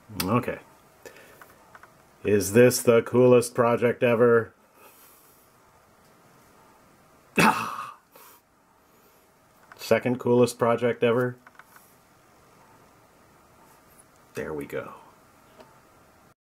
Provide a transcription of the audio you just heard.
Okay. Is this the coolest project ever? Second coolest project ever? There we go.